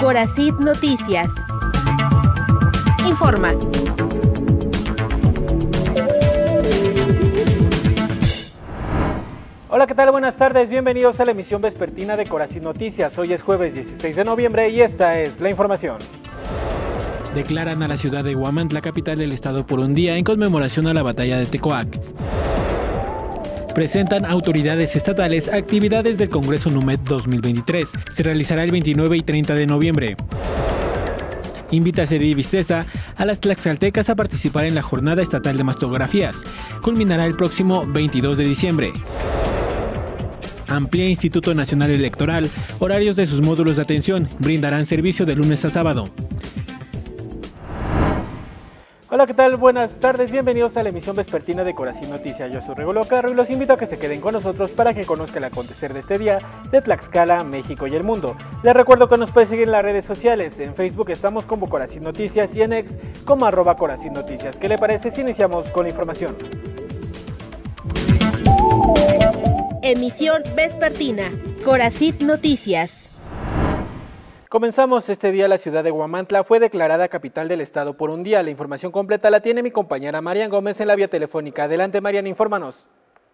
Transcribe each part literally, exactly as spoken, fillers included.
Coracid Noticias. Informa. Hola, ¿qué tal? Buenas tardes, bienvenidos a la emisión vespertina de Coracid Noticias. Hoy es jueves dieciséis de noviembre y esta es la información. Declaran a la ciudad de Huamantla, capital del estado, por un día en conmemoración a la batalla de Tecoac. Presentan autoridades estatales actividades del Congreso NUMED dos mil veintitrés. Se realizará el veintinueve y treinta de noviembre. Invita a Cedi Visteza a las tlaxcaltecas a participar en la Jornada Estatal de Mastografías. Culminará el próximo veintidós de diciembre. Amplía Instituto Nacional Electoral horarios de sus módulos de atención. Brindarán servicio de lunes a sábado. Hola, ¿qué tal? Buenas tardes, bienvenidos a la emisión vespertina de Coracid Noticias. Yo soy Regulo Carro y los invito a que se queden con nosotros para que conozcan el acontecer de este día de Tlaxcala, México y el mundo. Les recuerdo que nos pueden seguir en las redes sociales. En Facebook estamos como Coracid Noticias y en X como arroba Coracid Noticias. ¿Qué le parece si iniciamos con la información? Emisión vespertina. Coracid Noticias. Comenzamos este día. La ciudad de Huamantla fue declarada capital del estado por un día. La información completa la tiene mi compañera Marian Gómez en la vía telefónica. Adelante, Marian, infórmanos.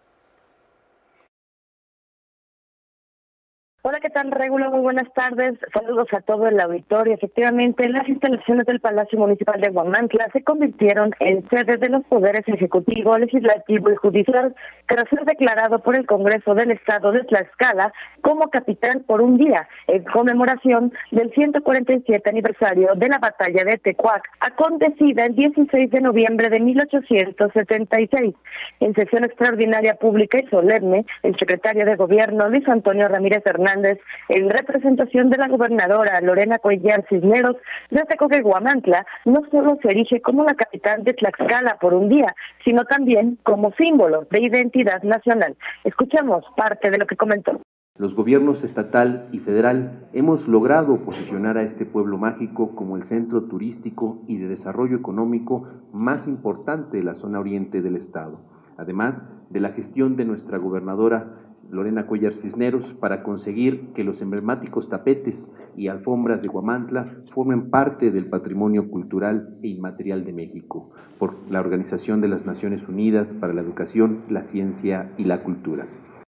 Hola, ¿qué tal, Regulo? Muy buenas tardes. Saludos a todo el auditorio. Efectivamente, las instalaciones del Palacio Municipal de Huamantla se convirtieron en sede de los poderes ejecutivo, legislativo y judicial, tras ser declarado por el Congreso del Estado de Tlaxcala como capital por un día, en conmemoración del ciento cuarenta y siete aniversario de la batalla de Tecoac, acontecida el dieciséis de noviembre de mil ochocientos setenta y seis. En sesión extraordinaria pública y solemne, el secretario de Gobierno, Luis Antonio Ramírez Hernández, en representación de la gobernadora Lorena Cuellar Cisneros, destacó que Huamantla no solo se erige como la capital de Tlaxcala por un día, sino también como símbolo de identidad nacional. Escuchemos parte de lo que comentó. Los gobiernos estatal y federal hemos logrado posicionar a este pueblo mágico como el centro turístico y de desarrollo económico más importante de la zona oriente del estado, además de la gestión de nuestra gobernadora Lorena Cuellar Cisneros para conseguir que los emblemáticos tapetes y alfombras de Huamantla formen parte del patrimonio cultural e inmaterial de México, por la Organización de las Naciones Unidas para la Educación, la Ciencia y la Cultura.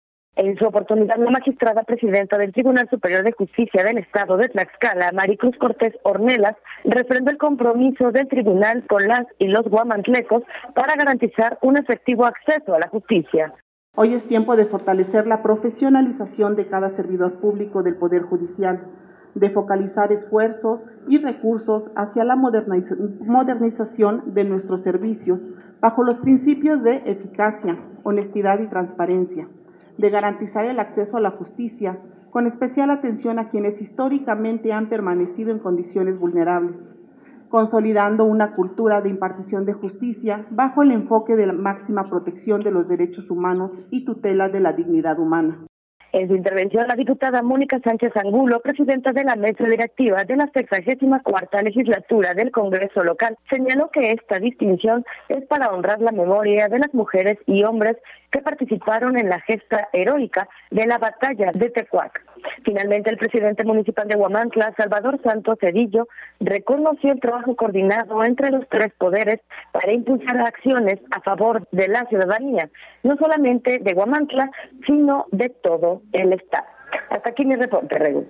En su oportunidad, la magistrada presidenta del Tribunal Superior de Justicia del Estado de Tlaxcala, Maricruz Cortés Ornelas, refrendó el compromiso del tribunal con las y los guamantlecos para garantizar un efectivo acceso a la justicia. Hoy es tiempo de fortalecer la profesionalización de cada servidor público del Poder Judicial, de focalizar esfuerzos y recursos hacia la moderniz- modernización de nuestros servicios bajo los principios de eficacia, honestidad y transparencia, de garantizar el acceso a la justicia, con especial atención a quienes históricamente han permanecido en condiciones vulnerables, consolidando una cultura de impartición de justicia bajo el enfoque de la máxima protección de los derechos humanos y tutela de la dignidad humana. En su intervención, la diputada Mónica Sánchez Angulo, presidenta de la mesa directiva de la sexagésima cuarta legislatura del Congreso local, señaló que esta distinción es para honrar la memoria de las mujeres y hombres que participaron en la gesta heroica de la batalla de Tecoac. Finalmente, el presidente municipal de Huamantla, Salvador Santos Cedillo, reconoció el trabajo coordinado entre los tres poderes para impulsar acciones a favor de la ciudadanía, no solamente de Huamantla, sino de todo el estado. Hasta aquí mi reporte, Regu.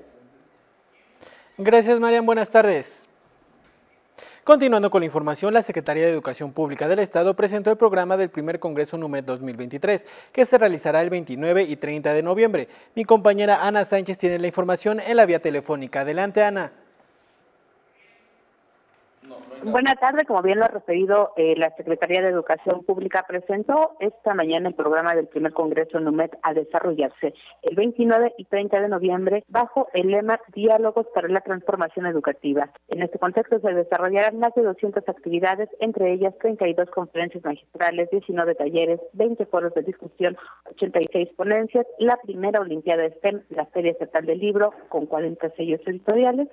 Gracias, Marian. Buenas tardes. Continuando con la información, la Secretaría de Educación Pública del Estado presentó el programa del primer Congreso NUMED dos mil veintitrés, que se realizará el veintinueve y treinta de noviembre. Mi compañera Ana Sánchez tiene la información en la vía telefónica. Adelante, Ana. Buenas tardes, como bien lo ha referido, eh, la Secretaría de Educación Pública presentó esta mañana el programa del primer Congreso NUMED a desarrollarse el veintinueve y treinta de noviembre bajo el lema Diálogos para la Transformación Educativa. En este contexto se desarrollarán más de doscientas actividades, entre ellas treinta y dos conferencias magistrales, diecinueve talleres, veinte foros de discusión, ochenta y seis ponencias, la primera Olimpiada STEM, la Feria Estatal del Libro con cuarenta sellos editoriales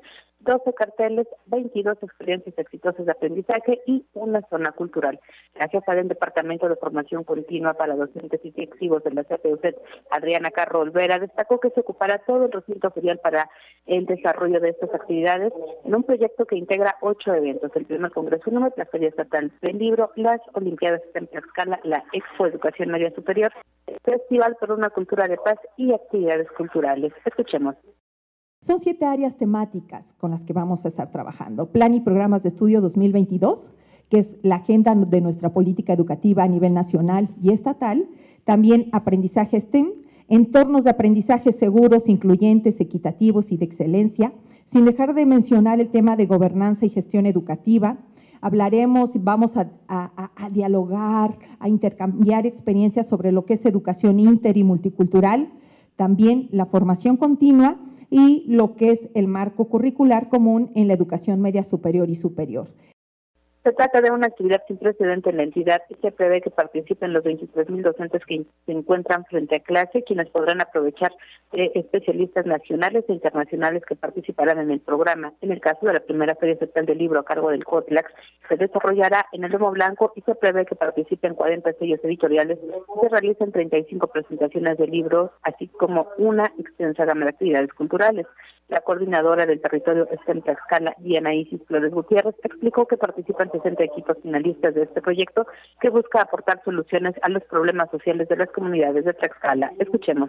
doce carteles, veintidós experiencias exitosas de aprendizaje y una zona cultural. La jefa del Departamento de Formación Continua para Docentes y Directivos de la C P U C E T, Adriana Carro Olvera, destacó que se ocupará todo el recinto ferial para el desarrollo de estas actividades en un proyecto que integra ocho eventos: el primer Congreso Numet, la Feria Estatal del Libro, las Olimpiadas en Tlaxcala, la Expo Educación Media Superior, el Festival por una Cultura de Paz y actividades culturales. Escuchemos. Son siete áreas temáticas con las que vamos a estar trabajando. Plan y programas de estudio dos mil veintidós, que es la agenda de nuestra política educativa a nivel nacional y estatal. También aprendizaje STEM, entornos de aprendizaje seguros, incluyentes, equitativos y de excelencia, sin dejar de mencionar el tema de gobernanza y gestión educativa. Hablaremos, vamos a, a, a dialogar, a intercambiar experiencias sobre lo que es educación inter y multicultural, también la formación continua y lo que es el marco curricular común en la educación media superior y superior. Se trata de una actividad sin precedente en la entidad y se prevé que participen los veintitrés mil docentes que se encuentran frente a clase, quienes podrán aprovechar eh, especialistas nacionales e internacionales que participarán en el programa. En el caso de la primera Feria Estatal del Libro a cargo del COTLAX, se desarrollará en el Lomo Blanco y se prevé que participen cuarenta sellos editoriales y se realicen treinta y cinco presentaciones de libros, así como una extensa gama de actividades culturales. La coordinadora del territorio STEM Tlaxcala, Diana Isis Flores Gutiérrez, explicó que participan sesenta equipos finalistas de este proyecto que busca aportar soluciones a los problemas sociales de las comunidades de Tlaxcala. Escuchemos.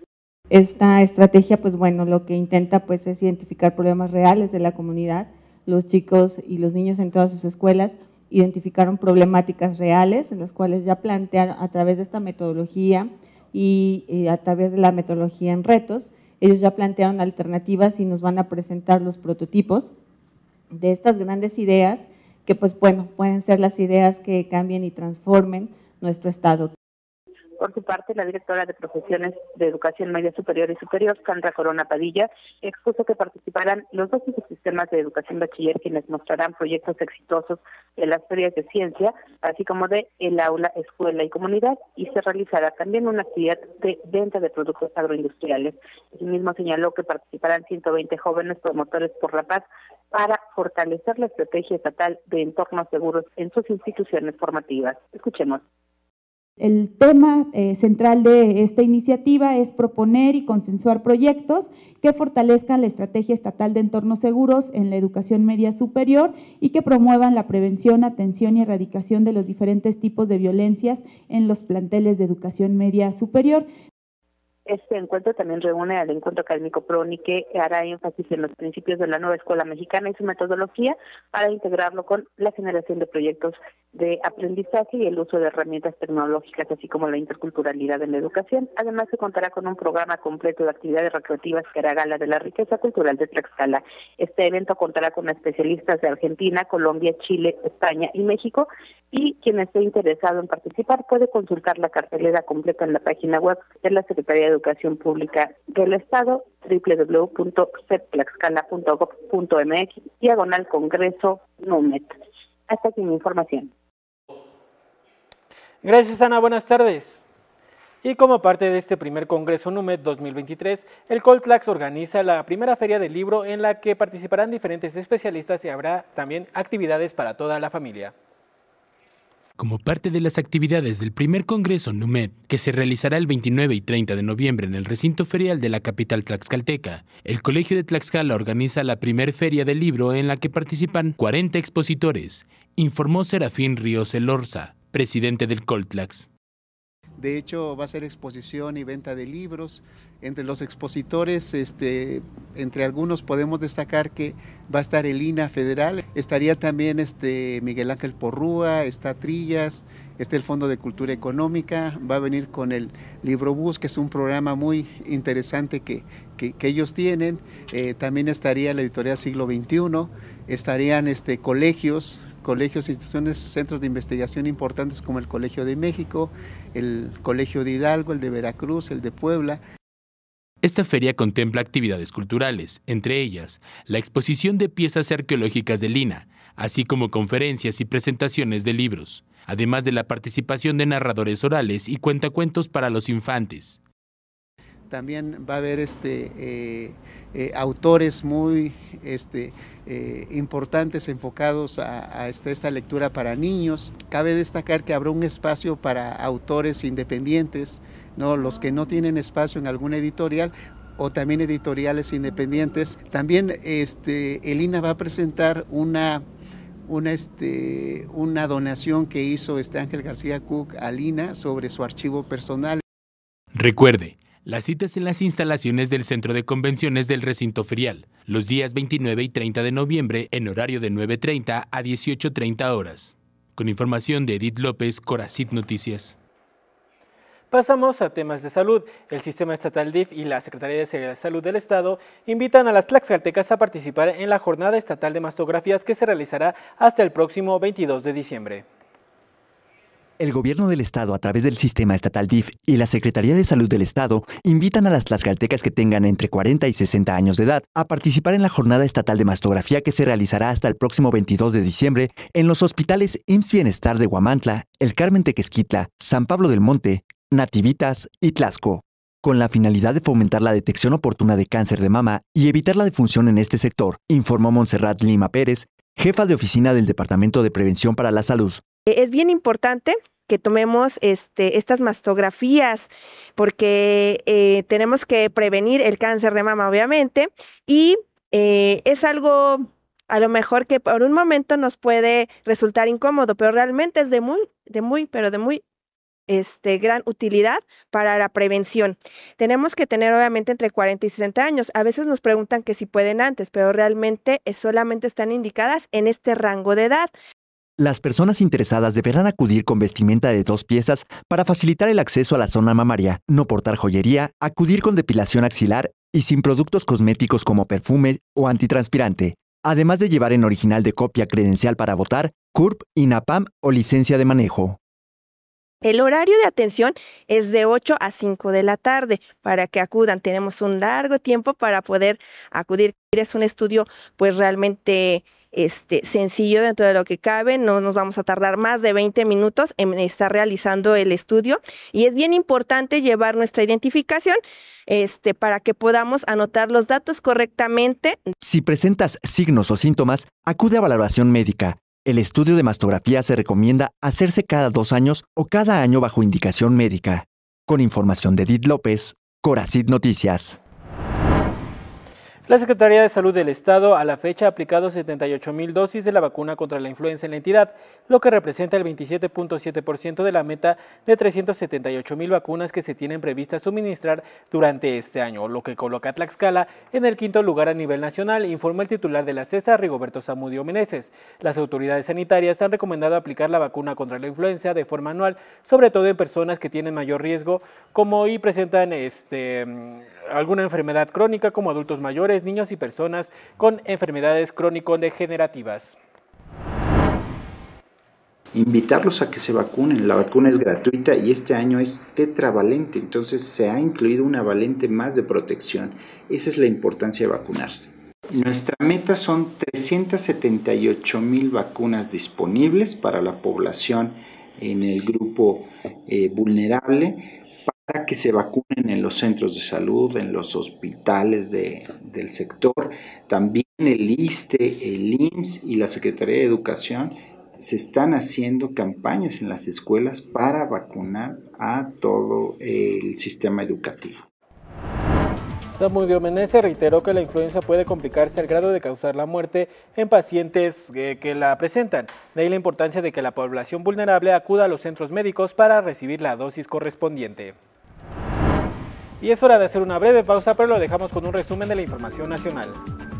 Esta estrategia, pues bueno, lo que intenta pues es identificar problemas reales de la comunidad. Los chicos y los niños en todas sus escuelas identificaron problemáticas reales en las cuales ya plantean a través de esta metodología y, y a través de la metodología en retos, ellos ya plantearon alternativas y nos van a presentar los prototipos de estas grandes ideas que, pues bueno, pueden ser las ideas que cambien y transformen nuestro estado. Por su parte, la directora de Profesiones de Educación Media Superior y Superior, Sandra Corona Padilla, expuso que participarán los dos subsistemas de educación bachiller, quienes mostrarán proyectos exitosos de las ferias de ciencia, así como de el aula, escuela y comunidad, y se realizará también una actividad de venta de productos agroindustriales. Asimismo, señaló que participarán ciento veinte jóvenes promotores por la paz para fortalecer la estrategia estatal de entornos seguros en sus instituciones formativas. Escuchemos. El tema eh, central de esta iniciativa es proponer y consensuar proyectos que fortalezcan la estrategia estatal de entornos seguros en la educación media superior y que promuevan la prevención, atención y erradicación de los diferentes tipos de violencias en los planteles de educación media superior. Este encuentro también reúne al Encuentro Académico PRONI, que hará énfasis en los principios de la nueva escuela mexicana y su metodología para integrarlo con la generación de proyectos de aprendizaje y el uso de herramientas tecnológicas, así como la interculturalidad en la educación. Además, se contará con un programa completo de actividades recreativas que hará gala de la riqueza cultural de Tlaxcala. Este evento contará con especialistas de Argentina, Colombia, Chile, España y México, y quien esté interesado en participar puede consultar la cartelera completa en la página web de la Secretaría de Educación Pública del Estado, doble u doble u doble u punto ceptlaxcala punto gob punto m x, diagonal Congreso Numet. Hasta aquí mi información. Gracias, Ana, buenas tardes. Y como parte de este primer Congreso Numet dos mil veintitrés, el COLTLAX organiza la primera feria del libro en la que participarán diferentes especialistas y habrá también actividades para toda la familia. Como parte de las actividades del primer Congreso Numet, que se realizará el veintinueve y treinta de noviembre en el recinto ferial de la capital tlaxcalteca, el Colegio de Tlaxcala organiza la primer feria del libro en la que participan cuarenta expositores, informó Serafín Ríos Elorza, presidente del COLTLAX. De hecho, va a ser exposición y venta de libros. Entre los expositores, este, entre algunos podemos destacar que va a estar el I N A H Federal, estaría también este Miguel Ángel Porrúa, está Trillas, está el Fondo de Cultura Económica, va a venir con el Librobús, que es un programa muy interesante que, que, que ellos tienen. Eh, también estaría la editorial Siglo veintiuno, estarían este, colegios, colegios, instituciones, centros de investigación importantes como el Colegio de México, el Colegio de Hidalgo, el de Veracruz, el de Puebla. Esta feria contempla actividades culturales, entre ellas la exposición de piezas arqueológicas de Lina, así como conferencias y presentaciones de libros, además de la participación de narradores orales y cuentacuentos para los infantes. También va a haber este, eh, eh, autores muy este, eh, importantes enfocados a, a esta, esta lectura para niños. Cabe destacar que habrá un espacio para autores independientes, ¿no? Los que no tienen espacio en alguna editorial o también editoriales independientes. También este, el I N A va a presentar una, una, este, una donación que hizo este Ángel García Cook al I N A sobre su archivo personal. Recuerde, las citas en las instalaciones del Centro de Convenciones del Recinto Ferial, los días veintinueve y treinta de noviembre en horario de nueve treinta a dieciocho treinta horas. Con información de Edith López, Coracit Noticias. Pasamos a temas de salud. El Sistema Estatal D I F y la Secretaría de Salud del Estado invitan a las tlaxcaltecas a participar en la Jornada Estatal de Mastografías que se realizará hasta el próximo veintidós de diciembre. El Gobierno del Estado, a través del Sistema Estatal D I F y la Secretaría de Salud del Estado, invitan a las tlaxcaltecas que tengan entre cuarenta y sesenta años de edad a participar en la Jornada Estatal de Mastografía que se realizará hasta el próximo veintidós de diciembre en los hospitales I M S S Bienestar de Huamantla, El Carmen Tequesquitla, San Pablo del Monte, Nativitas y Tlaxco, con la finalidad de fomentar la detección oportuna de cáncer de mama y evitar la difusión en este sector, informó Montserrat Lima Pérez, jefa de oficina del Departamento de Prevención para la Salud. Es bien importante que tomemos este, estas mastografías porque eh, tenemos que prevenir el cáncer de mama, obviamente, y eh, es algo a lo mejor que por un momento nos puede resultar incómodo, pero realmente es de muy, de muy, pero de muy Este, gran utilidad para la prevención. Tenemos que tener obviamente entre cuarenta y sesenta años. A veces nos preguntan que si pueden antes, pero realmente es, solamente están indicadas en este rango de edad. Las personas interesadas deberán acudir con vestimenta de dos piezas para facilitar el acceso a la zona mamaria, no portar joyería, acudir con depilación axilar y sin productos cosméticos como perfume o antitranspirante, además de llevar en original de copia credencial para votar, C U R P, INAPAM o licencia de manejo. El horario de atención es de ocho a cinco de la tarde para que acudan. Tenemos un largo tiempo para poder acudir. Es un estudio pues realmente este, sencillo dentro de lo que cabe. No nos vamos a tardar más de veinte minutos en estar realizando el estudio. Y es bien importante llevar nuestra identificación este, para que podamos anotar los datos correctamente. Si presentas signos o síntomas, acude a valoración médica. El estudio de mastografía se recomienda hacerse cada dos años o cada año bajo indicación médica. Con información de Edith López, Coracit Noticias. La Secretaría de Salud del Estado a la fecha ha aplicado setenta y ocho mil dosis de la vacuna contra la influenza en la entidad, lo que representa el veintisiete punto siete por ciento de la meta de trescientas setenta y ocho mil vacunas que se tienen previstas suministrar durante este año, lo que coloca a Tlaxcala en el quinto lugar a nivel nacional, informó el titular de la CESA, Rigoberto Zamudio Meneses. Las autoridades sanitarias han recomendado aplicar la vacuna contra la influenza de forma anual, sobre todo en personas que tienen mayor riesgo como y presentan este, alguna enfermedad crónica como adultos mayores, niños y personas con enfermedades crónico-degenerativas. Invitarlos a que se vacunen. La vacuna es gratuita y este año es tetravalente, entonces se ha incluido una valente más de protección. Esa es la importancia de vacunarse. Nuestra meta son trescientas setenta y ocho mil vacunas disponibles para la población en el grupo eh, vulnerable, para que se vacunen en los centros de salud, en los hospitales de, del sector. También el ISSSTE, el I M S S y la Secretaría de Educación se están haciendo campañas en las escuelas para vacunar a todo el sistema educativo. Zamudio Meneses reiteró que la influenza puede complicarse al grado de causar la muerte en pacientes eh, que la presentan. De ahí la importancia de que la población vulnerable acuda a los centros médicos para recibir la dosis correspondiente. Y es hora de hacer una breve pausa, pero lo dejamos con un resumen de la información nacional.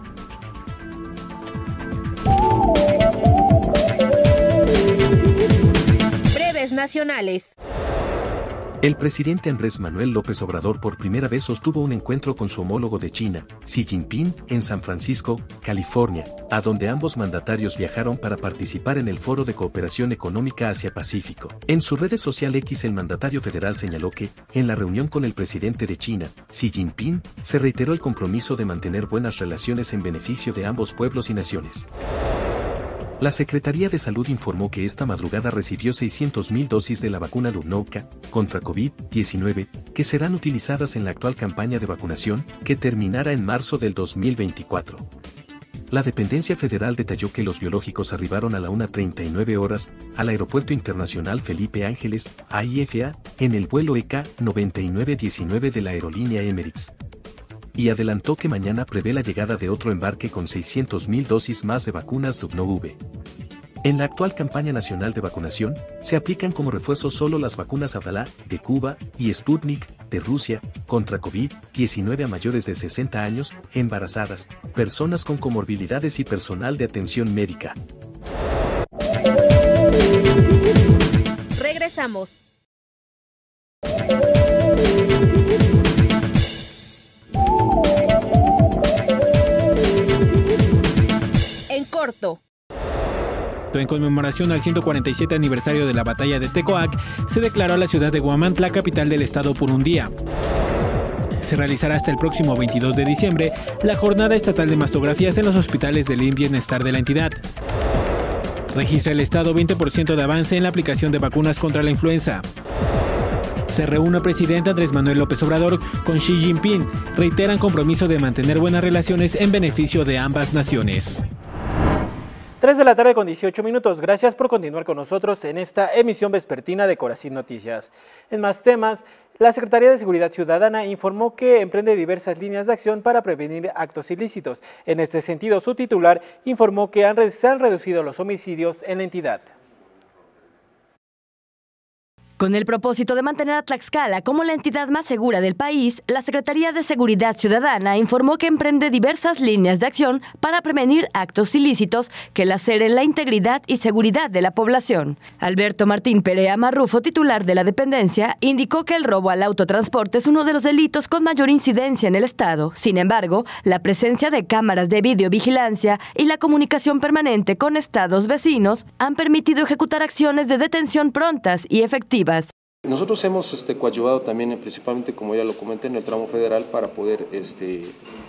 Breves nacionales. El presidente Andrés Manuel López Obrador por primera vez sostuvo un encuentro con su homólogo de China, Xi Jinping, en San Francisco, California, a donde ambos mandatarios viajaron para participar en el Foro de Cooperación Económica Asia-Pacífico. En su red social X, el mandatario federal señaló que, en la reunión con el presidente de China, Xi Jinping, se reiteró el compromiso de mantener buenas relaciones en beneficio de ambos pueblos y naciones. La Secretaría de Salud informó que esta madrugada recibió seiscientas mil dosis de la vacuna Lunovka contra COVID diecinueve, que serán utilizadas en la actual campaña de vacunación, que terminará en marzo del dos mil veinticuatro. La dependencia federal detalló que los biológicos arribaron a la una treinta y nueve horas al Aeropuerto Internacional Felipe Ángeles, A I F A, en el vuelo E K noventa y nueve diecinueve de la aerolínea Emirates. Y adelantó que mañana prevé la llegada de otro embarque con seiscientas mil dosis más de vacunas Sputnik V. En la actual campaña nacional de vacunación, se aplican como refuerzo solo las vacunas Abdala, de Cuba, y Sputnik, de Rusia, contra COVID diecinueve a mayores de sesenta años, embarazadas, personas con comorbilidades y personal de atención médica. Regresamos. En corto. En conmemoración al ciento cuarenta y siete aniversario de la batalla de Tecoac, se declaró a la ciudad de Huamantla capital del estado por un día. Se realizará hasta el próximo veintidós de diciembre la jornada estatal de mastografías en los hospitales del I M S S Bienestar de la entidad. Registra el estado veinte por ciento de avance en la aplicación de vacunas contra la influenza. Se reúne el presidente Andrés Manuel López Obrador con Xi Jinping. Reiteran compromiso de mantener buenas relaciones en beneficio de ambas naciones. tres de la tarde con dieciocho minutos. Gracias por continuar con nosotros en esta emisión vespertina de Corazín Noticias. En más temas, la Secretaría de Seguridad Ciudadana informó que emprende diversas líneas de acción para prevenir actos ilícitos. En este sentido, su titular informó que han, se han reducido los homicidios en la entidad. Con el propósito de mantener a Tlaxcala como la entidad más segura del país, la Secretaría de Seguridad Ciudadana informó que emprende diversas líneas de acción para prevenir actos ilícitos que laceren la integridad y seguridad de la población. Alberto Martín Perea Marrufo, titular de la dependencia, indicó que el robo al autotransporte es uno de los delitos con mayor incidencia en el estado. Sin embargo, la presencia de cámaras de videovigilancia y la comunicación permanente con estados vecinos han permitido ejecutar acciones de detención prontas y efectivas. Nosotros hemos este, coadyuvado también, principalmente, como ya lo comenté, en el tramo federal para poder este,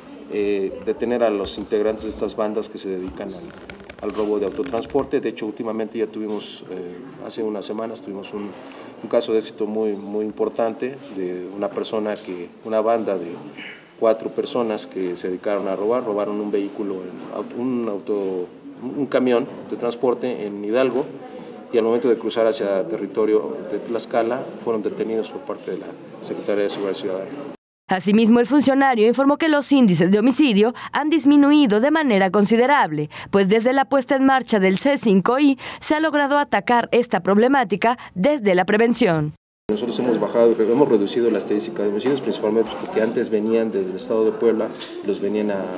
eh, detener a los integrantes de estas bandas que se dedican al, al robo de autotransporte. De hecho, últimamente ya tuvimos, eh, hace unas semanas, tuvimos un, un caso de éxito muy, muy importante de una persona, que, una banda de cuatro personas que se dedicaron a robar, robaron un vehículo, en, un, auto, un camión de transporte en Hidalgo, y al momento de cruzar hacia territorio de Tlaxcala fueron detenidos por parte de la Secretaría de Seguridad Ciudadana. Asimismo, el funcionario informó que los índices de homicidio han disminuido de manera considerable, pues desde la puesta en marcha del C cinco I se ha logrado atacar esta problemática desde la prevención. Nosotros hemos bajado, hemos reducido la estadística de homicidios, principalmente porque antes venían desde el estado de Puebla, los venían a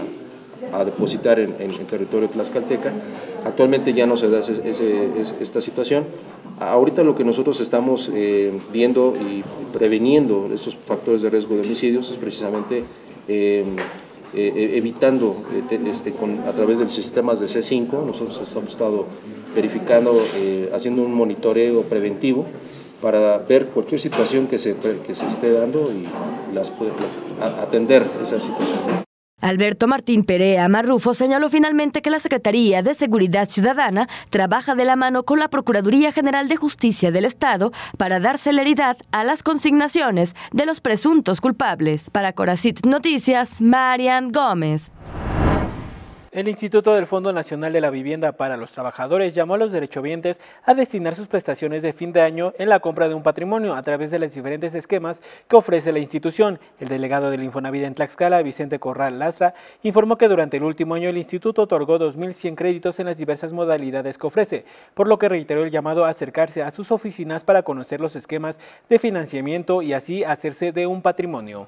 a depositar en, en, en territorio tlaxcalteca. Actualmente ya no se da ese, ese, esta situación. Ahorita lo que nosotros estamos eh, viendo y preveniendo estos factores de riesgo de homicidios es precisamente eh, eh, evitando eh, este, con, a través de los sistemas de C cinco. Nosotros hemos estado verificando, eh, haciendo un monitoreo preventivo para ver cualquier situación que se, que se esté dando y las, a, atender esa situación. Alberto Martín Perea Marrufo señaló finalmente que la Secretaría de Seguridad Ciudadana trabaja de la mano con la Procuraduría General de Justicia del Estado para dar celeridad a las consignaciones de los presuntos culpables. Para Coracit Noticias, Marian Gómez. El Instituto del Fondo Nacional de la Vivienda para los Trabajadores llamó a los derechohabientes a destinar sus prestaciones de fin de año en la compra de un patrimonio a través de los diferentes esquemas que ofrece la institución. El delegado del Infonavit en Tlaxcala, Vicente Corral Lastra, informó que durante el último año el instituto otorgó dos mil cien créditos en las diversas modalidades que ofrece, por lo que reiteró el llamado a acercarse a sus oficinas para conocer los esquemas de financiamiento y así hacerse de un patrimonio.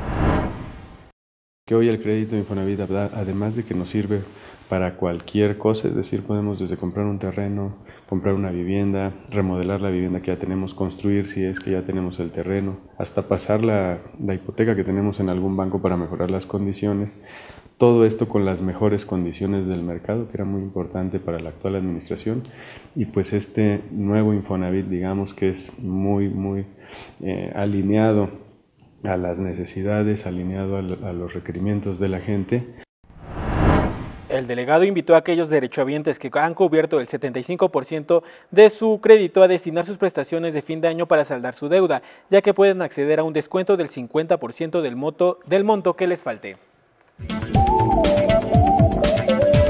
Que hoy el crédito de Infonavit, además de que nos sirve para cualquier cosa, es decir, podemos desde comprar un terreno, comprar una vivienda, remodelar la vivienda que ya tenemos, construir si es que ya tenemos el terreno, hasta pasar la, la hipoteca que tenemos en algún banco para mejorar las condiciones. Todo esto con las mejores condiciones del mercado, que era muy importante para la actual administración, y pues este nuevo Infonavit, digamos que es muy, muy eh, alineado a las necesidades, alineado a los requerimientos de la gente. El delegado invitó a aquellos derechohabientes que han cubierto el setenta y cinco por ciento de su crédito a destinar sus prestaciones de fin de año para saldar su deuda, ya que pueden acceder a un descuento del cincuenta por ciento del monto, del monto que les falte.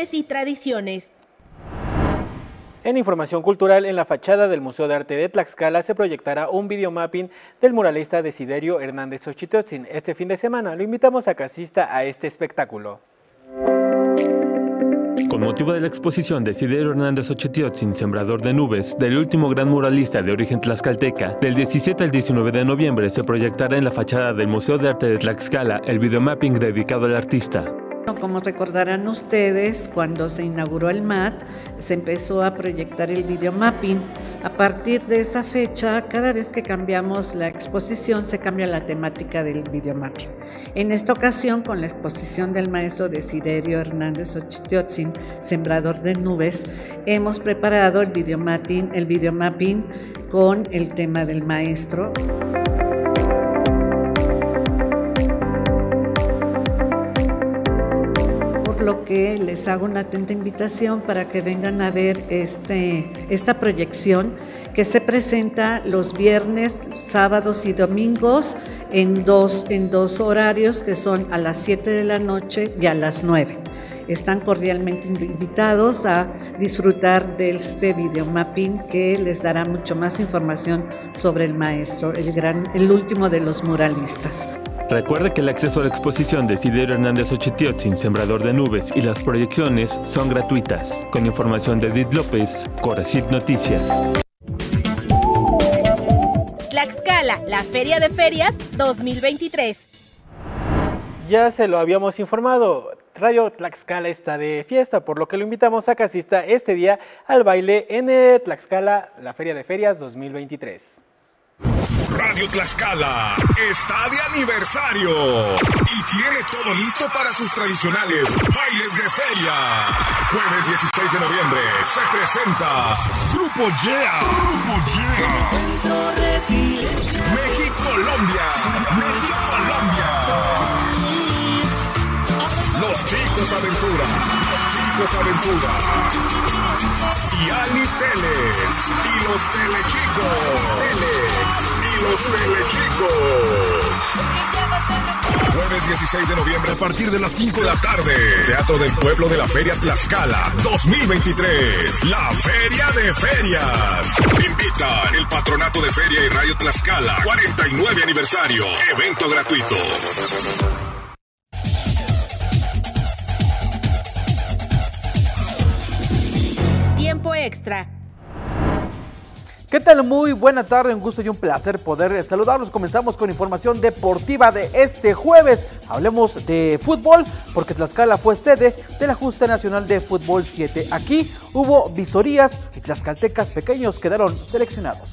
costumbres y tradiciones. En información cultural, en la fachada del Museo de Arte de Tlaxcala se proyectará un videomapping del muralista Desiderio Hernández Xochitiotzin. Este fin de semana lo invitamos a que asista a este espectáculo. Con motivo de la exposición Desiderio Hernández Xochitiotzin, Sembrador de Nubes, del último gran muralista de origen tlaxcalteca, del diecisiete al diecinueve de noviembre se proyectará en la fachada del Museo de Arte de Tlaxcala el videomapping dedicado al artista. Como recordarán ustedes, cuando se inauguró el M A T, se empezó a proyectar el videomapping. A partir de esa fecha, cada vez que cambiamos la exposición, se cambia la temática del videomapping. En esta ocasión, con la exposición del maestro Desiderio Hernández Xochitiotzin, Sembrador de Nubes, hemos preparado el videomapping, el videomapping con el tema del maestro. Lo que les hago una atenta invitación para que vengan a ver este, esta proyección que se presenta los viernes, sábados y domingos en dos, en dos horarios que son a las siete de la noche y a las nueve. Están cordialmente invitados a disfrutar de este videomapping que les dará mucho más información sobre el maestro, el, gran, el último de los muralistas. Recuerde que el acceso a la exposición de Desiderio Hernández Xochitiotzin, Sembrador de Nubes, y las proyecciones son gratuitas. Con información de Edith López, Coracit Noticias. Tlaxcala, la Feria de Ferias dos mil veintitrés. Ya se lo habíamos informado, Radio Tlaxcala está de fiesta, por lo que lo invitamos a que asista este día al baile en Tlaxcala, la Feria de Ferias dos mil veintitrés. Radio Tlaxcala está de aniversario y tiene todo listo para sus tradicionales bailes de feria. Jueves dieciséis de noviembre se presenta Grupo Yeah. Grupo Yeah. México-Colombia. México-Colombia. Los Chicos Aventura. Los Chicos Aventura. Y Ani Teles. Y los Telechicos. Teles. Y los Telechicos. Jueves dieciséis de noviembre a partir de las cinco de la tarde. Teatro del Pueblo de la Feria Tlaxcala dos mil veintitrés. La Feria de Ferias. Invitan el Patronato de Feria y Radio Tlaxcala. cuarenta y nueve aniversario. Evento gratuito. Tiempo extra. ¿Qué tal? Muy buena tarde, un gusto y un placer poder saludarlos. Comenzamos con información deportiva de este jueves. Hablemos de fútbol, porque Tlaxcala fue sede de la Justa Nacional de Fútbol siete. Aquí hubo visorías y tlaxcaltecas pequeños quedaron seleccionados.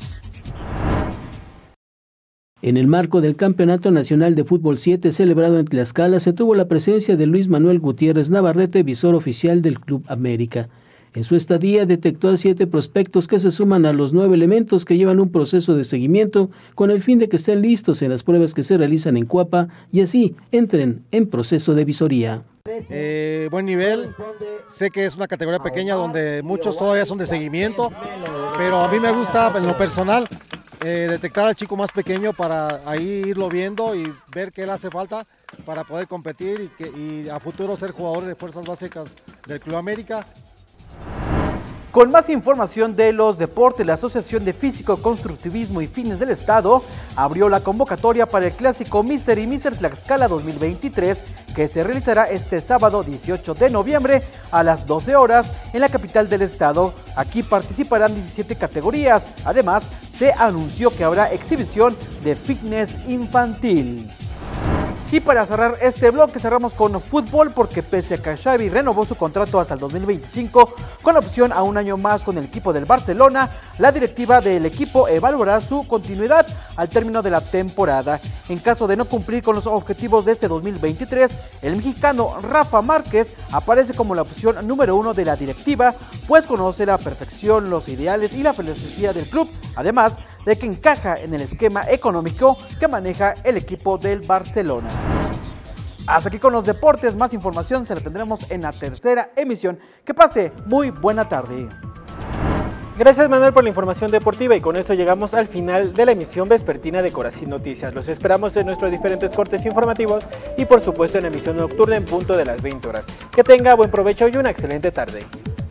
En el marco del Campeonato Nacional de Fútbol siete celebrado en Tlaxcala, se tuvo la presencia de Luis Manuel Gutiérrez Navarrete, visor oficial del Club América. En su estadía detectó a siete prospectos que se suman a los nueve elementos que llevan un proceso de seguimiento con el fin de que estén listos en las pruebas que se realizan en Cuapa y así entren en proceso de visoría. Eh, buen nivel, sé que es una categoría pequeña donde muchos todavía son de seguimiento, pero a mí me gusta en lo personal eh, detectar al chico más pequeño para ahí irlo viendo y ver qué le hace falta para poder competir y, que, y a futuro ser jugador de fuerzas básicas del Club América. Con más información de los deportes, la Asociación de Físico, Constructivismo y Fitness del Estado abrió la convocatoria para el clásico Mister y Mister Tlaxcala dos mil veintitrés, que se realizará este sábado dieciocho de noviembre a las doce horas en la capital del estado. Aquí participarán diecisiete categorías. Además, se anunció que habrá exhibición de fitness infantil. Y para cerrar este bloque cerramos con fútbol, porque pese a que Xavi renovó su contrato hasta el dos mil veinticinco con opción a un año más con el equipo del Barcelona, la directiva del equipo evaluará su continuidad al término de la temporada. En caso de no cumplir con los objetivos de este dos mil veintitrés, el mexicano Rafa Márquez aparece como la opción número uno de la directiva, pues conoce la perfección, los ideales y la filosofía del club, además de que encaja en el esquema económico que maneja el equipo del Barcelona. Hasta aquí con los deportes, más información se la tendremos en la tercera emisión. Que pase muy buena tarde. Gracias, Manuel, por la información deportiva, y con esto llegamos al final de la emisión vespertina de Corazín Noticias. Los esperamos en nuestros diferentes cortes informativos y por supuesto en emisión nocturna en punto de las veinte horas. Que tenga buen provecho y una excelente tarde.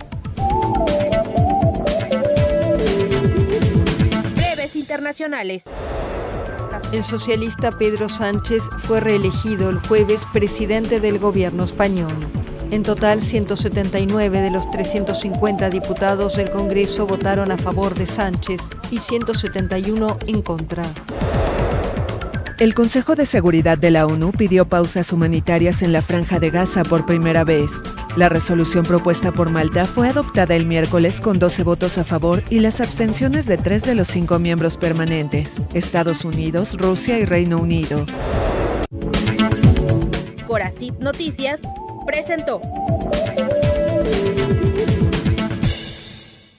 Breves internacionales. El socialista Pedro Sánchez fue reelegido el jueves presidente del gobierno español. En total, ciento setenta y nueve de los trescientos cincuenta diputados del Congreso votaron a favor de Sánchez y ciento setenta y uno en contra. El Consejo de Seguridad de la ONU pidió pausas humanitarias en la Franja de Gaza por primera vez. La resolución propuesta por Malta fue adoptada el miércoles con doce votos a favor y las abstenciones de tres de los cinco miembros permanentes: Estados Unidos, Rusia y Reino Unido. Corazín Noticias presentó.